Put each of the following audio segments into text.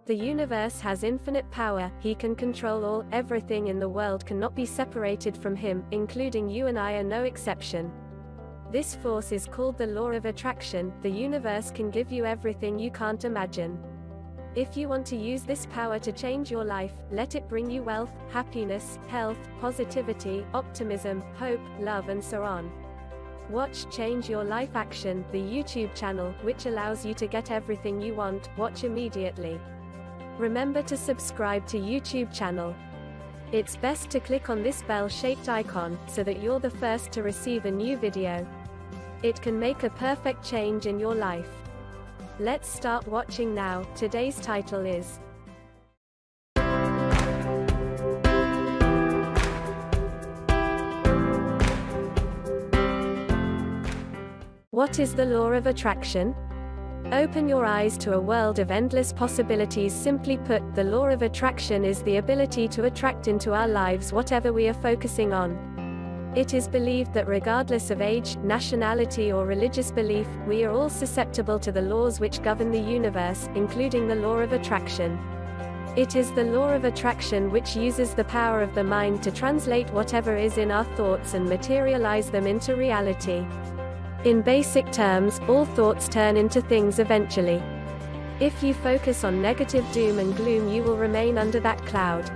The universe has infinite power, he can control all, everything in the world cannot be separated from him, including you and I are no exception. This force is called the law of attraction. The universe can give you everything you can't imagine. If you want to use this power to change your life, let it bring you wealth, happiness, health, positivity, optimism, hope, love and so on. Watch Change Your Life Action, the YouTube channel, which allows you to get everything you want. Watch immediately. Remember to subscribe to YouTube channel. It's best to click on this bell-shaped icon, so that you're the first to receive a new video. It can make a perfect change in your life. Let's start watching now. Today's title is What is the law of attraction? Open your eyes to a world of endless possibilities. Simply put, the law of attraction is the ability to attract into our lives whatever we are focusing on. It is believed that regardless of age, nationality or religious belief, we are all susceptible to the laws which govern the universe, including the law of attraction. It is the law of attraction which uses the power of the mind to translate whatever is in our thoughts and materialize them into reality. In basic terms, all thoughts turn into things eventually. If you focus on negative doom and gloom, you will remain under that cloud.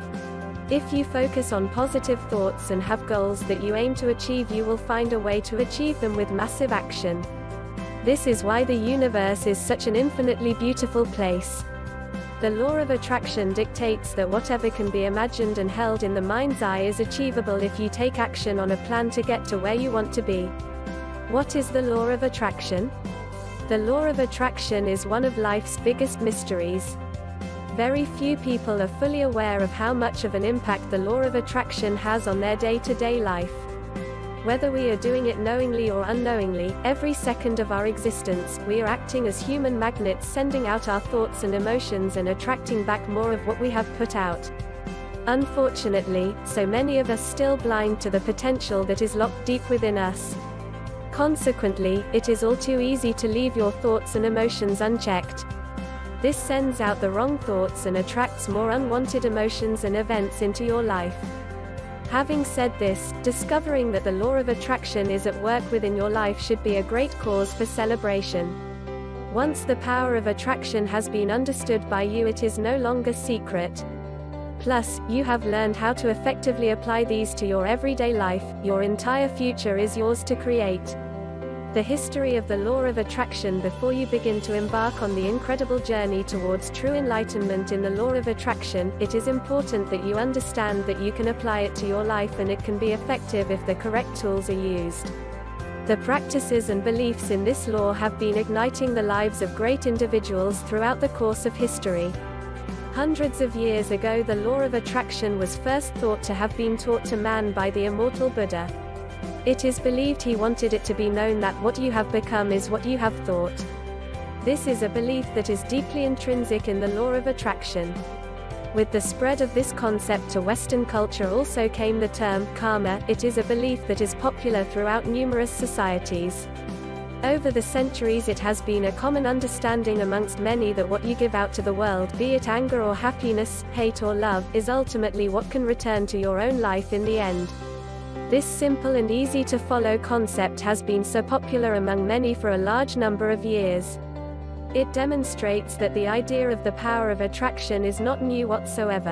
If you focus on positive thoughts and have goals that you aim to achieve, you will find a way to achieve them with massive action. This is why the universe is such an infinitely beautiful place. The law of attraction dictates that whatever can be imagined and held in the mind's eye is achievable if you take action on a plan to get to where you want to be. What is the law of attraction? The law of attraction is one of life's biggest mysteries. Very few people are fully aware of how much of an impact the law of attraction has on their day-to-day life. Whether we are doing it knowingly or unknowingly, every second of our existence, we are acting as human magnets, sending out our thoughts and emotions and attracting back more of what we have put out. Unfortunately, so many of us still blind to the potential that is locked deep within us. Consequently, it is all too easy to leave your thoughts and emotions unchecked. This sends out the wrong thoughts and attracts more unwanted emotions and events into your life. Having said this, discovering that the law of attraction is at work within your life should be a great cause for celebration. Once the power of attraction has been understood by you, it is no longer secret. Plus, you have learned how to effectively apply these to your everyday life. Your entire future is yours to create. The history of the law of attraction. Before you begin to embark on the incredible journey towards true enlightenment in the law of attraction, it is important that you understand that you can apply it to your life, and it can be effective if the correct tools are used. The practices and beliefs in this law have been igniting the lives of great individuals throughout the course of history. Hundreds of years ago, the law of attraction was first thought to have been taught to man by the immortal Buddha. It is believed he wanted it to be known that what you have become is what you have thought. This is a belief that is deeply intrinsic in the law of attraction. With the spread of this concept to Western culture also came the term karma. It is a belief that is popular throughout numerous societies. Over the centuries, it has been a common understanding amongst many that what you give out to the world, be it anger or happiness, hate or love, is ultimately what can return to your own life in the end. This simple and easy to follow concept has been so popular among many for a large number of years. It demonstrates that the idea of the power of attraction is not new whatsoever.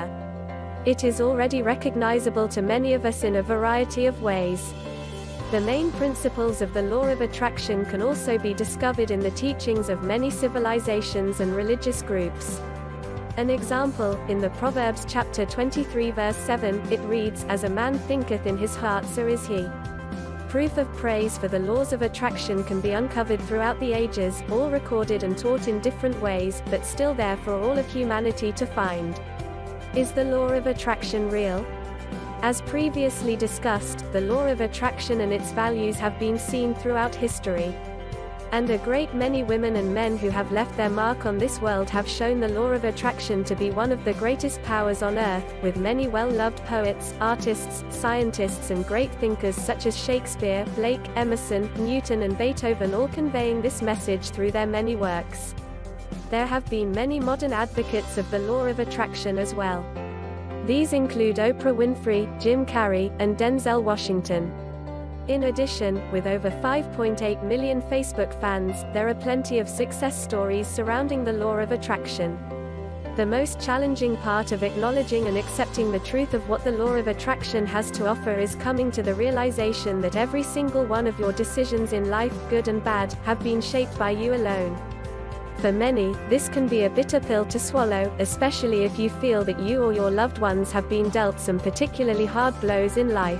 It is already recognizable to many of us in a variety of ways. The main principles of the law of attraction can also be discovered in the teachings of many civilizations and religious groups. An example, in the Proverbs chapter 23 verse 7, it reads, "As a man thinketh in his heart, so is he." Proof of praise for the laws of attraction can be uncovered throughout the ages, all recorded and taught in different ways, but still there for all of humanity to find. Is the law of attraction real? As previously discussed, the law of attraction and its values have been seen throughout history. And a great many women and men who have left their mark on this world have shown the law of attraction to be one of the greatest powers on earth, with many well-loved poets, artists, scientists and great thinkers such as Shakespeare, Blake, Emerson, Newton and Beethoven all conveying this message through their many works. There have been many modern advocates of the law of attraction as well. These include Oprah Winfrey, Jim Carrey, and Denzel Washington. In addition, with over 5.8 million Facebook fans, there are plenty of success stories surrounding the law of attraction. The most challenging part of acknowledging and accepting the truth of what the law of attraction has to offer is coming to the realization that every single one of your decisions in life, good and bad, have been shaped by you alone. For many, this can be a bitter pill to swallow, especially if you feel that you or your loved ones have been dealt some particularly hard blows in life.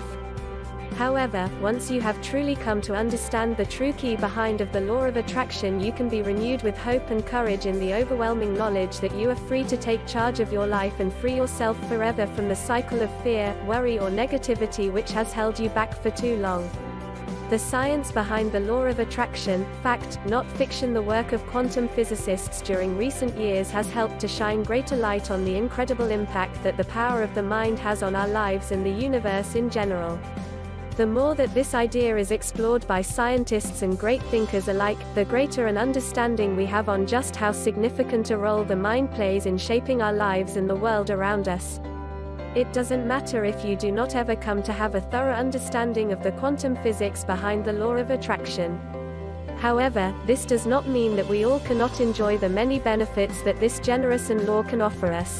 However, once you have truly come to understand the true key behind of the law of attraction, you can be renewed with hope and courage in the overwhelming knowledge that you are free to take charge of your life and free yourself forever from the cycle of fear, worry or negativity which has held you back for too long. The science behind the law of attraction, fact, not fiction, the work of quantum physicists during recent years has helped to shine greater light on the incredible impact that the power of the mind has on our lives and the universe in general. The more that this idea is explored by scientists and great thinkers alike, the greater an understanding we have on just how significant a role the mind plays in shaping our lives and the world around us. It doesn't matter if you do not ever come to have a thorough understanding of the quantum physics behind the law of attraction. However, this does not mean that we all cannot enjoy the many benefits that this generous and law can offer us.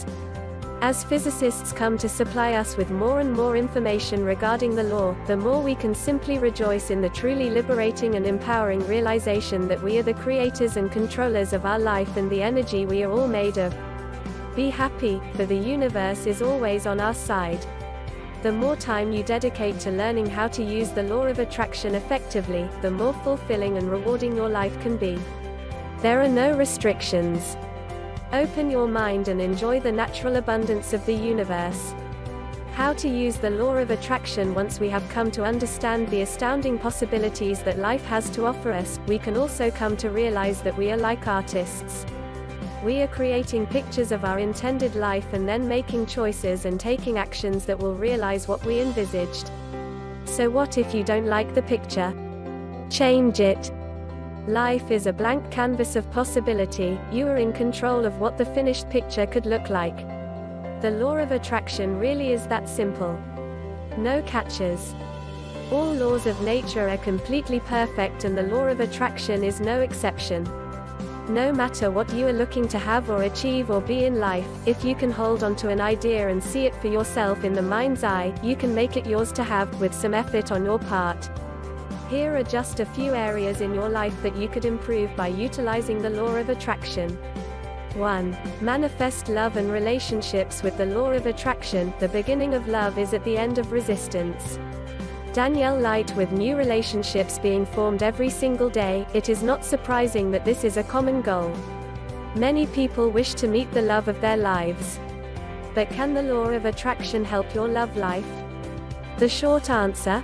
As physicists come to supply us with more and more information regarding the law, the more we can simply rejoice in the truly liberating and empowering realization that we are the creators and controllers of our life and the energy we are all made of. Be happy, for the universe is always on our side. The more time you dedicate to learning how to use the law of attraction effectively, the more fulfilling and rewarding your life can be. There are no restrictions. Open your mind and enjoy the natural abundance of the universe. How to use the law of attraction. Once we have come to understand the astounding possibilities that life has to offer us, we can also come to realize that we are like artists. We are creating pictures of our intended life and then making choices and taking actions that will realize what we envisaged. So what if you don't like the picture? Change it. Life is a blank canvas of possibility. You are in control of what the finished picture could look like. The law of attraction really is that simple. No catches. All laws of nature are completely perfect and the law of attraction is no exception. No matter what you are looking to have or achieve or be in life, if you can hold on to an idea and see it for yourself in the mind's eye, you can make it yours to have, with some effort on your part. Here are just a few areas in your life that you could improve by utilizing the law of attraction. 1. Manifest love and relationships. With the law of attraction, the beginning of love is at the end of resistance. Danielle Light. With new relationships being formed every single day, it is not surprising that this is a common goal. Many people wish to meet the love of their lives. But can the law of attraction help your love life? The short answer?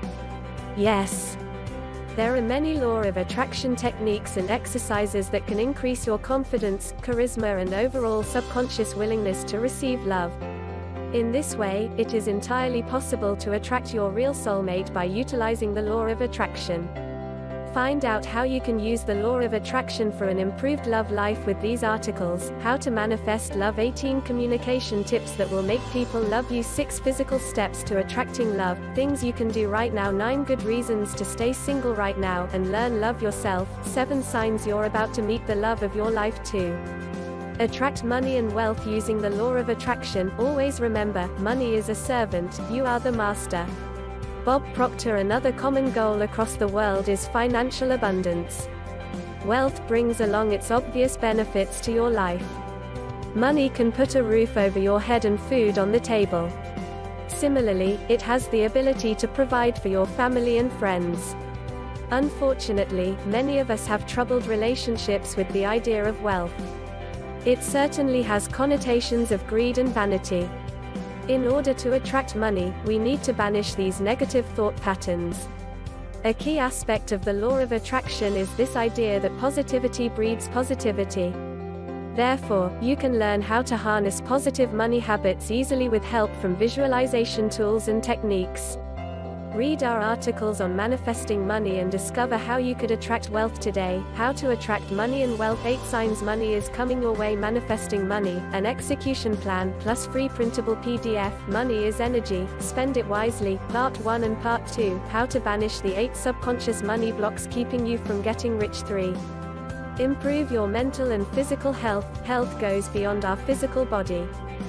Yes. There are many law of attraction techniques and exercises that can increase your confidence, charisma and overall subconscious willingness to receive love. In this way, it is entirely possible to attract your real soulmate by utilizing the law of attraction. Find out how you can use the law of attraction for an improved love life with these articles: How to Manifest Love, 18 Communication Tips that will make people love you, 6 Physical Steps to Attracting Love, Things you can do right now, 9 Good Reasons to Stay Single Right Now and Learn Love Yourself, 7 Signs You're About to Meet the Love of Your Life too. Attract money and wealth using the law of attraction. Always remember, money is a servant, you are the master. Bob Proctor. Another common goal across the world is financial abundance. Wealth brings along its obvious benefits to your life. Money can put a roof over your head and food on the table. Similarly, it has the ability to provide for your family and friends. Unfortunately, many of us have troubled relationships with the idea of wealth. It certainly has connotations of greed and vanity. In order to attract money, we need to banish these negative thought patterns. A key aspect of the law of attraction is this idea that positivity breeds positivity. Therefore, you can learn how to harness positive money habits easily with help from visualization tools and techniques. Read our articles on manifesting money and discover how you could attract wealth today. How to attract money and wealth. 8 signs money is coming your way. Manifesting money, an execution plan plus free printable PDF. Money is energy, spend it wisely. Part 1 and Part 2, how to banish the 8 subconscious money blocks keeping you from getting rich. 3. Improve your mental and physical health. Health goes beyond our physical body.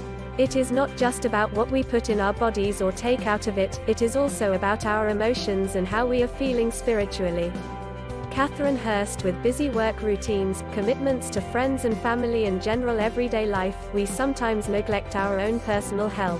It is not just about what we put in our bodies or take out of it, it is also about our emotions and how we are feeling spiritually. Catherine Hurst. With busy work routines, commitments to friends and family and general everyday life, we sometimes neglect our own personal health.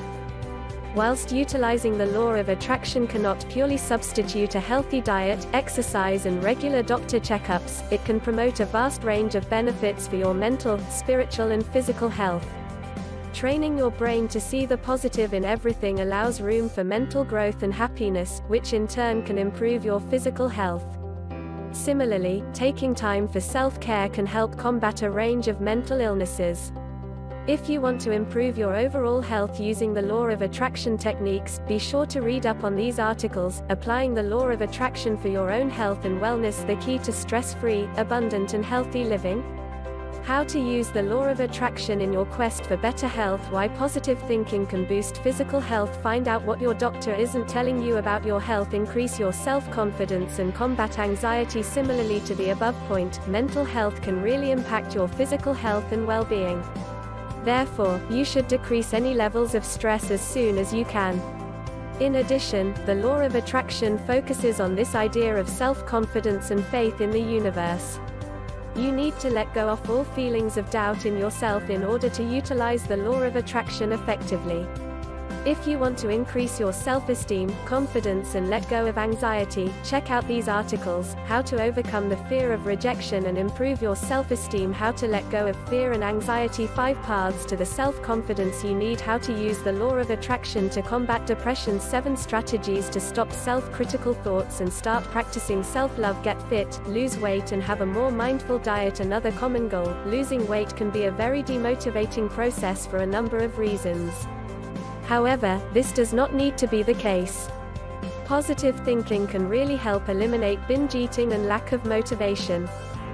Whilst utilizing the law of attraction cannot purely substitute a healthy diet, exercise and regular doctor checkups, it can promote a vast range of benefits for your mental, spiritual and physical health. Training your brain to see the positive in everything allows room for mental growth and happiness, which in turn can improve your physical health. Similarly, taking time for self-care can help combat a range of mental illnesses. If you want to improve your overall health using the law of attraction techniques, be sure to read up on these articles. Applying the law of attraction for your own health and wellness, the key to stress-free, abundant and healthy living. How to use the law of attraction in your quest for better health. Why positive thinking can boost physical health. Find out what your doctor isn't telling you about your health. Increase your self-confidence and combat anxiety. Similarly to the above point, mental health can really impact your physical health and well-being. Therefore, you should decrease any levels of stress as soon as you can. In addition, the law of attraction focuses on this idea of self-confidence and faith in the universe. You need to let go of all feelings of doubt in yourself in order to utilize the law of attraction effectively. If you want to increase your self-esteem, confidence and let go of anxiety, check out these articles: How to overcome the fear of rejection and improve your self-esteem, How to let go of fear and anxiety, 5 paths to the self-confidence you need, How to use the law of attraction to combat depression, 7 strategies to stop self-critical thoughts and start practicing self-love, Get fit, lose weight and have a more mindful diet. Another common goal: losing weight can be a very demotivating process for a number of reasons. However, this does not need to be the case. Positive thinking can really help eliminate binge eating and lack of motivation.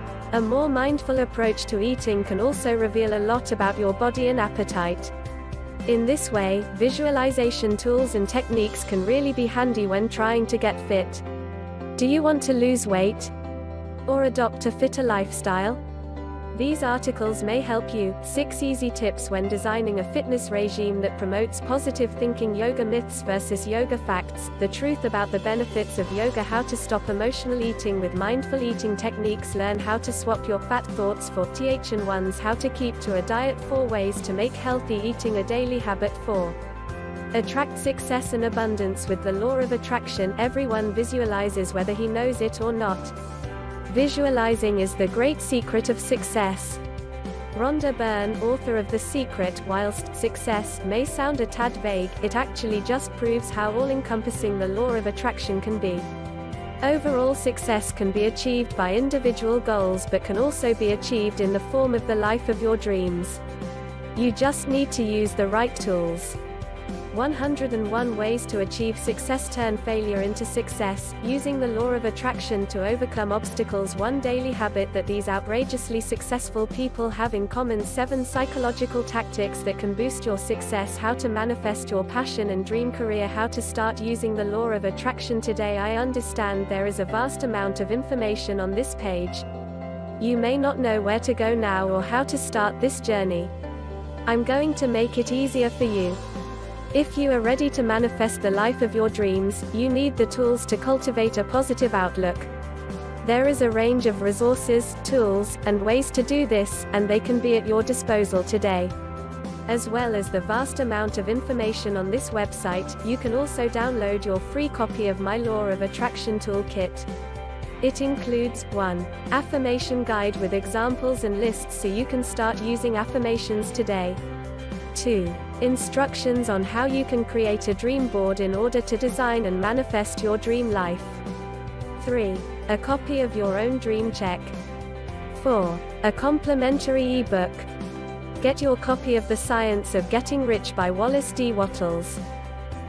A more mindful approach to eating can also reveal a lot about your body and appetite. In this way, visualization tools and techniques can really be handy when trying to get fit. Do you want to lose weight? Or adopt a fitter lifestyle? These articles may help you. 6 easy tips when designing a fitness regime that promotes positive thinking. Yoga myths versus yoga facts, the truth about the benefits of yoga. How to stop emotional eating with mindful eating techniques. Learn how to swap your fat thoughts for TH1s. How to keep to a diet. 4 ways to make healthy eating a daily habit. 4. Attract success and abundance with the law of attraction. Everyone visualizes whether he knows it or not. Visualizing is the great secret of success. Rhonda Byrne, author of The Secret. Whilst success may sound a tad vague, it actually just proves how all-encompassing the law of attraction can be. Overall success can be achieved by individual goals but can also be achieved in the form of the life of your dreams. You just need to use the right tools. 101 ways to achieve success. Turn failure into success, using the law of attraction to overcome obstacles. 1 daily habit that these outrageously successful people have in common. 7 psychological tactics that can boost your success. How to manifest your passion and dream career. How to start using the law of attraction today. I understand there is a vast amount of information on this page. You may not know where to go now or how to start this journey. I'm going to make it easier for you. If you are ready to manifest the life of your dreams, you need the tools to cultivate a positive outlook. There is a range of resources, tools, and ways to do this, and they can be at your disposal today. As well as the vast amount of information on this website, you can also download your free copy of my Law of Attraction Toolkit. It includes 1. Affirmation guide with examples and lists so you can start using affirmations today. 2. Instructions on how you can create a dream board in order to design and manifest your dream life. 3. A copy of your own dream check. 4. A complimentary ebook. Get your copy of The Science of Getting Rich by Wallace D. Wattles.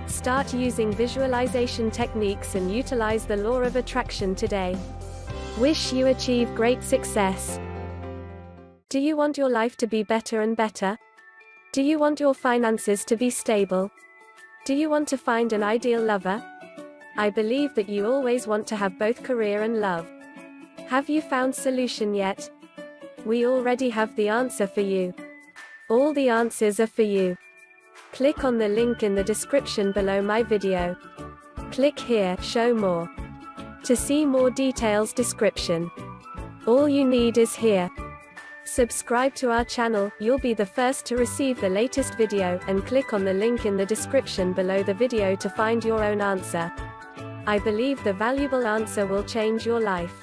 Start using visualization techniques and utilize the law of attraction today. Wish you achieve great success. Do you want your life to be better and better? Do you want your finances to be stable? Do you want to find an ideal lover? I believe that you always want to have both career and love. Have you found solution yet? We already have the answer for you. All the answers are for you. Click on the link in the description below my video. Click here, show more. To see more details description. All you need is here. Subscribe to our channel, you'll be the first to receive the latest video, and click on the link in the description below the video to find your own answer. I believe the valuable answer will change your life.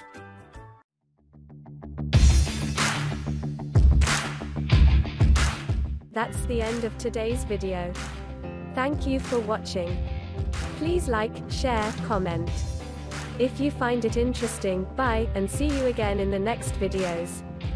That's the end of today's video. Thank you for watching. Please like, share, comment. If you find it interesting, bye, and see you again in the next videos.